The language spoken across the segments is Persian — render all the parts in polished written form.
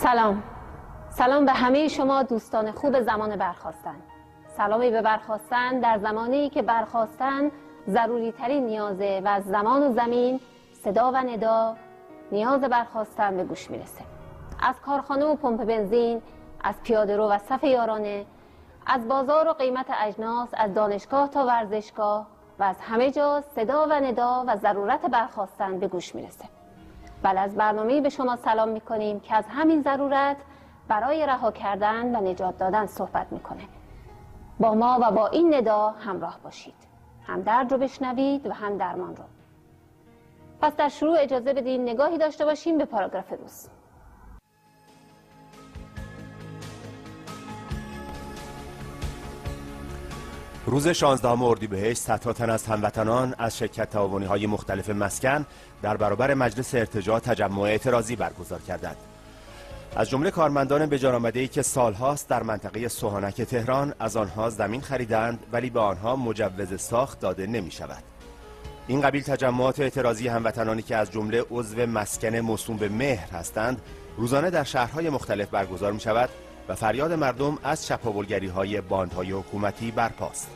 سلام به همه شما دوستان خوب زمان برخاستن. سلامی به برخاستن در زمانی که برخاستن ضروری ترین نیازه و از زمان و زمین صدا و ندا نیاز برخاستن به گوش میرسه. از کارخانه و پمپ بنزین، از پیاده رو و صف یارانه، از بازار و قیمت اجناس، از دانشگاه تا ورزشگاه و از همه جا صدا و ندا و ضرورت برخاستن به گوش میرسه. بله، از برنامه‌ای به شما سلام میکنیم که از همین ضرورت برای رها کردن و نجات دادن صحبت میکنه. با ما و با این ندا همراه باشید، هم درد رو بشنوید و هم درمان رو. پس در شروع اجازه بدین نگاهی داشته باشیم به پاراگراف روز. روز 16 اردیبهشت صدها تن از هموطنان از شرکت تعاونی‌های مختلف مسکن در برابر مجلس ارتجاع تجمع اعتراضی برگزار کردند. از جمله کارمندان بجان‌آمده‌ای که سالهاست در منطقه سوهانک تهران از آنها زمین خریدند ولی به آنها مجوز ساخت داده نمی‌شود. این قبیل تجمعات اعتراضی هموطنانی که از جمله عضو مسکن موسوم به مهر هستند روزانه در شهرهای مختلف برگزار می‌شود و فریاد مردم از چپاولگری‌های باندهای حکومتی برپاست.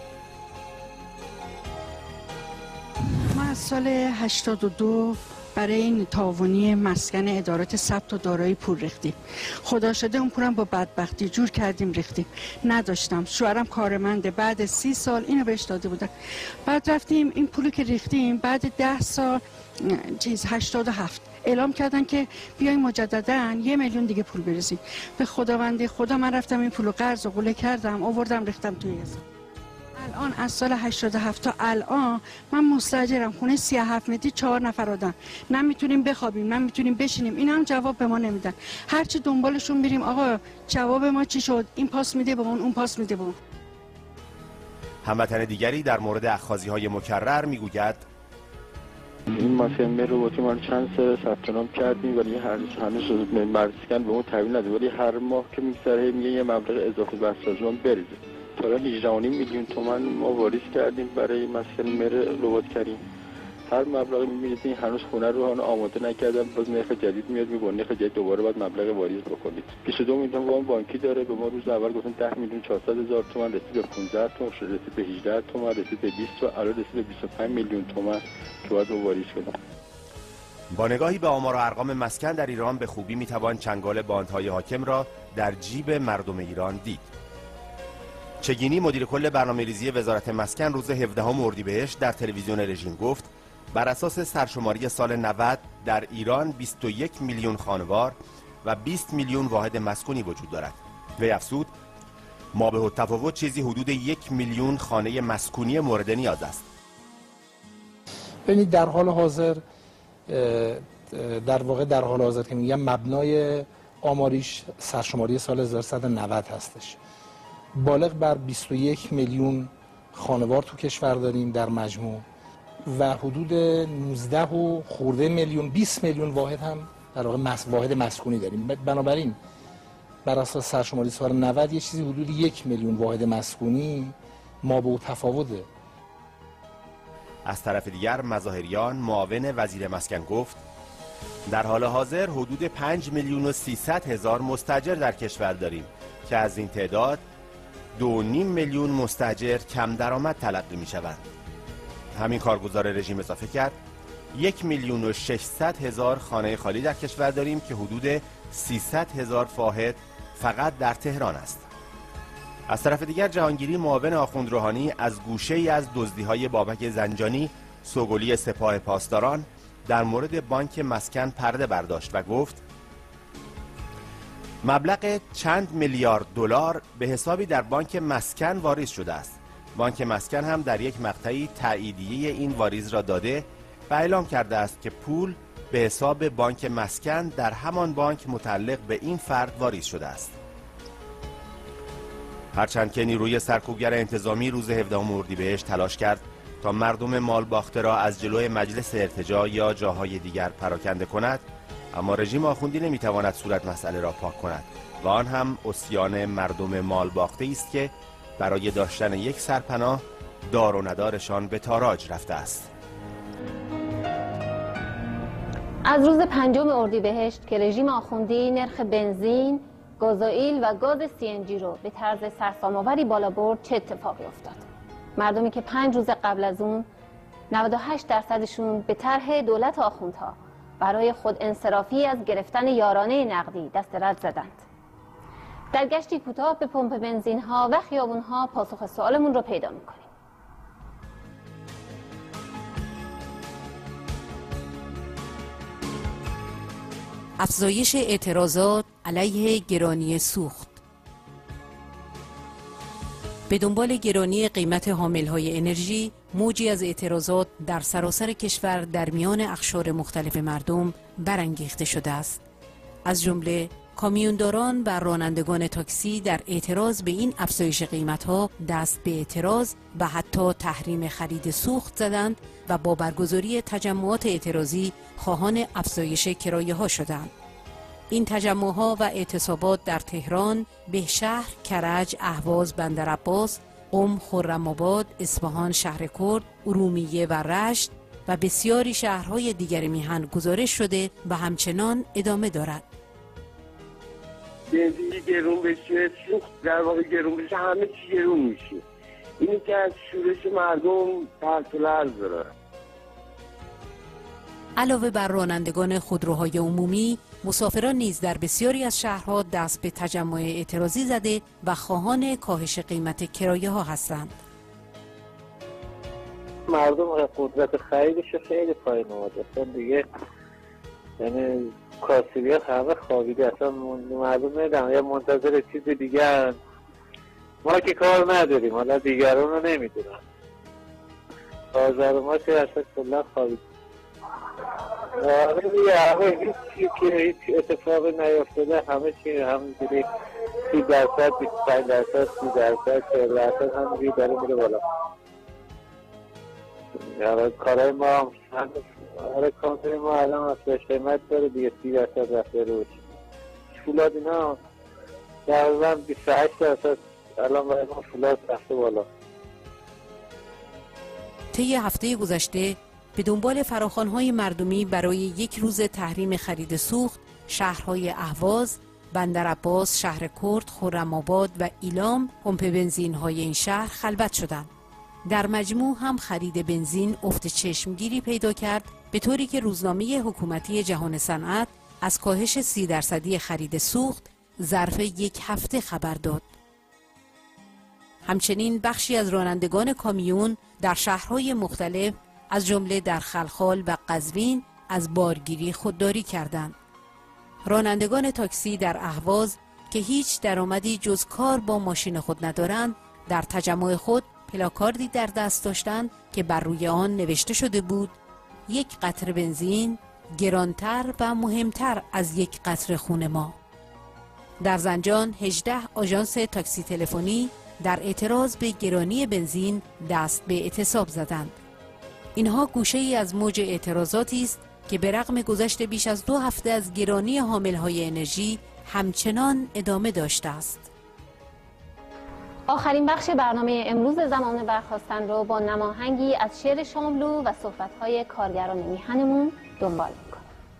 ما از سال 82 برای این تعاونی مسکن ادارات ثبت و دارایی پول ریختیم. خدا شده اون پولم با بدبختی جور کردیم ریختیم. نداشتم. شوهرم کارمنده. بعد 30 سال اینو بهش داده بودن. بعد رفتیم این پولو که ریختیم بعد 10 سال 87 اعلام کردن که بیاین مجددا 1 میلیون دیگه پول بریزیم. به خداوندی خدا من رفتم این پولو قرض و قوله کردم، آوردم ریختم توی حساب. الان از سال 87 تا الان من مستاجرم، خونه 37 متری 4 نفر آدم، نمیتونیم بخوابیم، نمیتونیم بشینیم. اینا هم جواب به ما نمیدن. هرچی دنبالشون میریم آقا جواب ما چی شد؟ این پاس میده به اون پاس میده به اون. هموطن دیگری در مورد اخاذی‌های مکرر میگوید این مسکن رباتی ما چند سال ثبت نام کردیم ولی هنوز مسکن به اون تحویل نده، ولی هر ماه که میگذره میگه یه مبلغ اضافه بر سازمان بریزه. تا الان 18.5 میلیون تومان ما واریز کردیم برای مسکن ربات کریم. هر مبلغی می‌بینید هنوز خونه رو آماده نکردن، باز نرخ جدید میاد میگن نرخ جدید دوباره باید مبلغ واریز بکنید. 22 میلیون وام بانکی داره، به ما روز اول گفتن 10 میلیون 400 هزار تومان، رسید به 15 تومان، رسید به 18 تومان، رسید به 20 و الان رسید به 25 میلیون تومان که باید واریز کنیم. با نگاهی به آمار و ارقام مسکن در ایران به خوبی میتوان چنگال باندهای حاکم را در جیب مردم ایران دید. چگینی مدیر کل برنامه‌ریزی وزارت مسکن روز 17 اردیبهشت در تلویزیون رژیم گفت بر اساس سرشماری سال 90 در ایران 21 میلیون خانوار و 20 میلیون واحد مسکونی وجود دارد. وی افزود ما به تفاوت چیزی حدود 1 میلیون خانه مسکونی مورد نیاز است. ببینید در حال حاضر در حال حاضر که میگم مبنای آماریش سرشماری سال 1190 هستش. بالغ بر 21 میلیون خانوار تو کشور داریم در مجموع و حدود 19 و خورده میلیون 20 میلیون واحد هم در واقع واحد مسکونی داریم. بنابراین بر اساس سرشماری سال 90 یه چیزی حدود 1 میلیون واحد مسکونی ما به تفاوته. از طرف دیگر مظاهریان معاون وزیر مسکن گفت در حال حاضر حدود 5 میلیون و 300 هزار مستاجر در کشور داریم که از این تعداد 2.5 میلیون مستاجر کم درآمد تلقی می شوند. همین کارگزار رژیم اضافه کرد 1 میلیون و 600 هزار خانه خالی در کشور داریم که حدود 300 هزار واحد فقط در تهران است. از طرف دیگر جهانگیری معاون آخوند روحانی از گوشه‌ای از دزدی‌های بابک زنجانی سوگلی سپاه پاسداران در مورد بانک مسکن پرده برداشت و گفت مبلغ چند میلیارد دلار به حسابی در بانک مسکن واریز شده است. بانک مسکن هم در یک مقطعی تاییدیه این واریز را داده و اعلام کرده است که پول به حساب بانک مسکن در همان بانک متعلق به این فرد واریز شده است. هرچند که نیروی سرکوبگر انتظامی روز 17 اردیبهشت تلاش کرد تا مردم مالباخته را از جلوی مجلس ارتجاع یا جاهای دیگر پراکنده کند، اما رژیم آخوندی نمیتواند صورت مسئله را پاک کند و آن هم عصیان مردم مالباخته است که برای داشتن یک سرپناه دار و ندارشان به تاراج رفته است. از روز 5 اردیبهشت که رژیم آخوندی نرخ بنزین، گازوئیل و گاز CNG رو به طرز سرسام‌آوری بالا برد چه اتفاقی افتاد؟ مردمی که 5 روز قبل از اون 98%شون به طرح دولت آخوندها برای خود انصرافی از گرفتن یارانه نقدی دست رد زدند. در گشتی کوتاه به پمپ بنزین ها و خیابون ها پاسخ سوالمون رو پیدا میکنیم. افزایش اعتراضات علیه گرانی سوخت. به دنبال گرانی قیمت حاملهای انرژی، موجی از اعتراضات در سراسر کشور در میان اقشار مختلف مردم برانگیخته شده است. از جمله کامیونداران و رانندگان تاکسی در اعتراض به این افزایش قیمت‌ها دست به اعتراض و حتی تحریم خرید سوخت زدند و با برگزاری تجمعات اعتراضی خواهان افزایش کرایه‌ها شدند. این تجمع‌ها و اعتصابات در تهران، بهشهر، کرج، اهواز، بندرعباس، قم، خرم‌آباد، اصفهان، شهرکرد، ارومیه و رشت و بسیاری شهرهای دیگر میهن گزارش شده و همچنان ادامه دارد. بنزین گرون بشه، سوخت در واقع گرون بشه، همه چی گرون میشه. اینی که از شورش مردم پرت و لرز داره. علاوه بر رانندگان خودروهای عمومی، مسافران نیز در بسیاری از شهرها دست به تجمع اعتراضی زده و خواهان کاهش قیمت کرایه ها هستند. مردم قدرت خریدش خیلی پایین اومده. اصلا دیگه یعنی کاسبی ها همه خوابیده. اصلا مردم ندارن یا منتظر چیز دیگه. ما که کار نداریم، حالا دیگران رو نمیدونن. بازار ما که اصلا کلا خوابیده. آره دیگه، همه هیچ اتفاقی نیفتاده، همه چی همونجوری 30%، 25%، 30%، 40% همونجوری داره میره بالا. کارهای ما هم کامپنی ما الان افزایش قیمت داره دیگه، 30% رفته روش. فولاد اینا تقریبا 28% الان برای ما فولاد رفته بالا. طی هفته گذشته به دنبال فراخوان‌های مردمی برای یک روز تحریم خرید سوخت، شهرهای اهواز، بندرعباس، شهرکرد، خرم‌آباد و ایلام پمپ بنزین‌های این شهر خلوت شدند. در مجموع هم خرید بنزین افت چشمگیری پیدا کرد، به طوری که روزنامه حکومتی جهان صنعت از کاهش 30% خرید سوخت ظرف یک هفته خبر داد. همچنین بخشی از رانندگان کامیون در شهرهای مختلف از جمله در خلخال و قزوین از بارگیری خودداری کردند. رانندگان تاکسی در اهواز که هیچ درآمدی جز کار با ماشین خود ندارند، در تجمع خود پلاکاردی در دست داشتند که بر روی آن نوشته شده بود: یک قطره بنزین گرانتر و مهمتر از یک قطره خون ما. در زنجان 18 آژانس تاکسی تلفنی در اعتراض به گرانی بنزین دست به اعتصاب زدند. اینها گوشه‌ای از موج اعتراضاتی است که به رغم گذشت بیش از 2 هفته از گرانی حاملهای انرژی همچنان ادامه داشته است. آخرین بخش برنامه امروز زمان برخاستن رو با نماهنگی از شعر شاملو و صحبت‌های کارگران میهنمون دنبال می‌کنیم.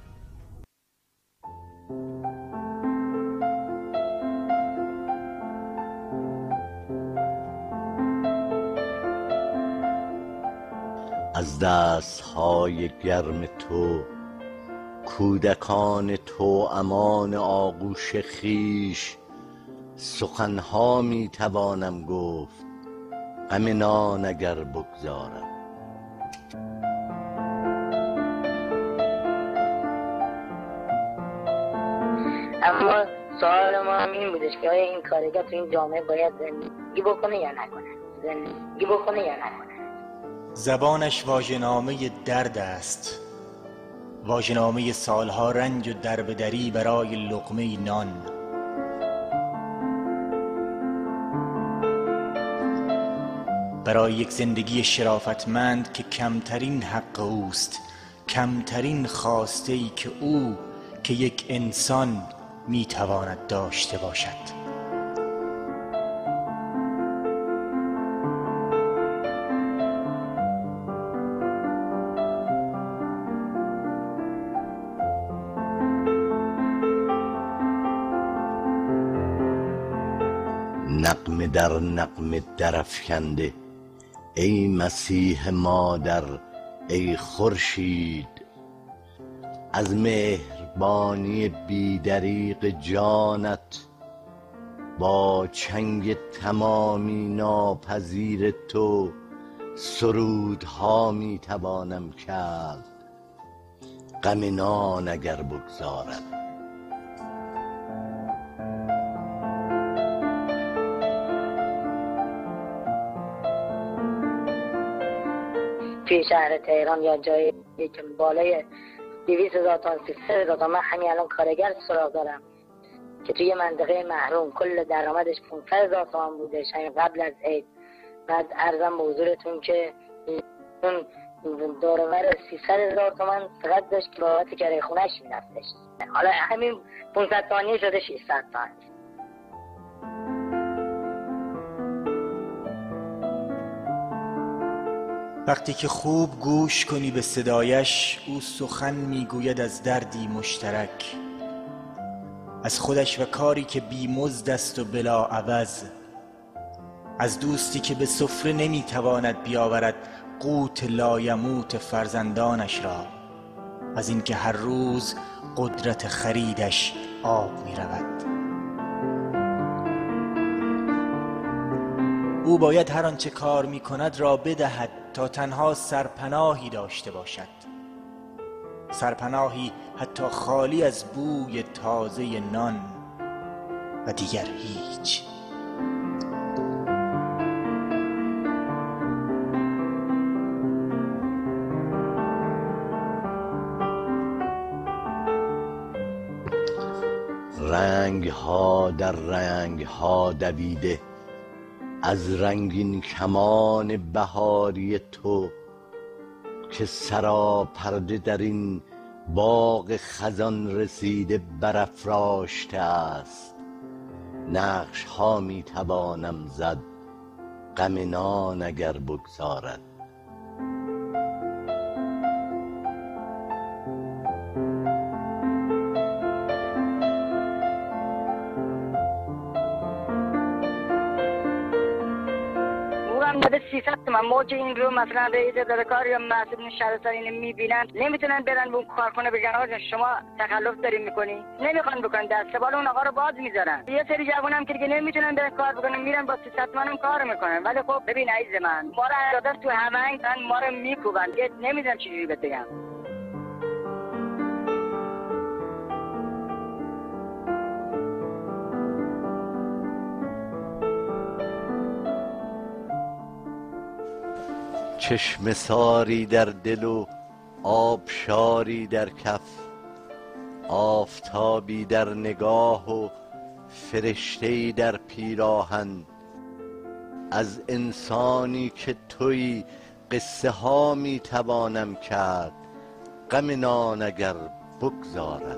از دست‌های گرم تو، کودکان تو امان آغوش خویش، سخنها می توانم گفت غم نان اگر بگذارم. اما سوال ما هم این بودش که آیا این کارگر تو این جامعه باید زندگی بکنه یا نکنه؟ زندگی بکنه یا نکنه؟ زبانش واژه‌نامه درد است، واژه‌نامه سالها رنج و دربدری برای لقمه نان. برای یک زندگی شرافتمند که کمترین حق اوست، کمترین خواسته‌ای که او که یک انسان میتواند داشته باشد. نغمه در نغمه درافکنده، ای مسیح مادر ای خورشید، از مهربانی بیدریغ جانت با چنگ تمامی ناپذیر تو سرودها می توانم کرد، غم نان اگر بگذارد. توی شهر تهران یا جایی که بالای 200,000 تومان 300,000 تومان، من همین الان کارگر سراغ دارم که توی منطقه محروم کل درآمدش 500,000 تومان بودش همین قبل از عید. بعد عرضم به حضورتون که اون دور و بر 300,000 تومان فقط داشت که بابت کرایه خونه‌اش می‌رفتش. حالا همین 500 تومانی شده 600 تومان. وقتی که خوب گوش کنی به صدایش، او سخن میگوید از دردی مشترک، از خودش و کاری که بی‌مزد است و بلا عوض، از دوستی که به سفره نمیتواند بیاورد قوت لایموت فرزندانش را، از اینکه هر روز قدرت خریدش آب میرود. او باید هر آنچه کار میکند را بدهد تا تنها سرپناهی داشته باشد، سرپناهی حتی خالی از بوی تازه نان و دیگر هیچ. رنگ ها در رنگ ها دویده، از رنگین کمان بهاری تو که سراپرده در این باغ خزان رسیده برافراشته است. نقش ها می توانم زد، غم نان اگر بگذارد. داده 300 تومن موج این رو مثلا رئیس اداره کار یا مسئولین شهرستان اینو میبینن، نمیتونن برن به اون کارخونه بگن آقا شما تخلف دارین میکنی، نمیخوان بکنن، دست بال اون آقا رو باز میذارن. یه سری جوون هم که دیگه نمیتونن برن کار بکنن، میرن با 300 تومن هم کار میکنن. ولی خب ببین عزیز من، ما رو اندازن تو همنگ، ما رو میکوبن، نمیدونم چجوری بهت بگم. چشم ساری در دل و آبشاری در کف، آفتابی در نگاه و فرشته‌ای در پیراهن، از انسانی که تویی قصه ها می توانم کرد، غم نان اگر بگذارد.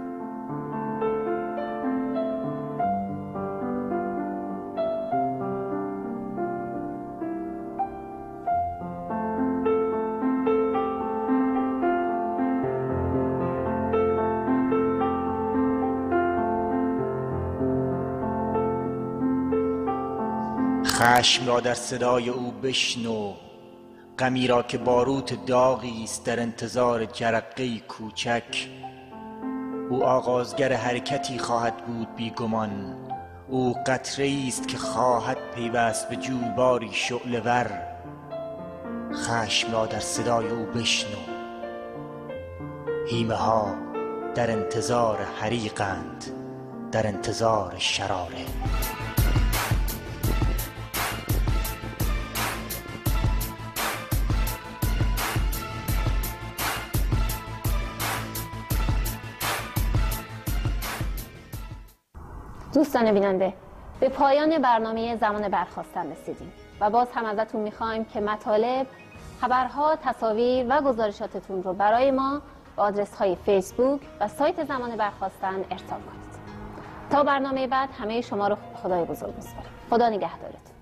خشم را در صدای او بشنو، غمی را که باروت داغی است در انتظار جرقه‌ای کوچک. او آغازگر حرکتی خواهد بود بیگمان، او قطره‌ای است که خواهد پیوست به جویباری شعله‌ور. خشم را در صدای او بشنو، هیمه ها در انتظار حریقند، در انتظار شراره. دوستان بیننده، به پایان برنامه زمان برخاستن رسیدیم و باز هم ازتون میخوایم که مطالب، خبرها، تصاویر و گزارشاتتون رو برای ما با آدرس های فیسبوک و سایت زمان برخاستن ارسال کنید. تا برنامه بعد همه شما رو خدای بزرگ می‌سپارم. خدا نگهدارتون.